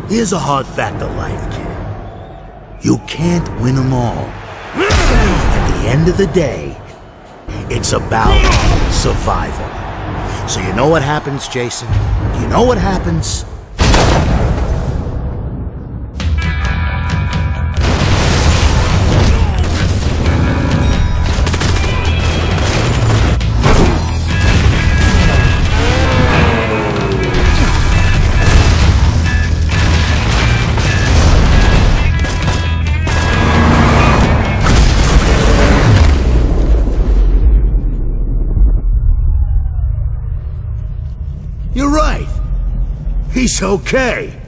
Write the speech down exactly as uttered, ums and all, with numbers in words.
Here's a hard fact of life, kid. You can't win them all. At the end of the day, it's about survival. So you know what happens, Jason? You know what happens? You're right. He's okay.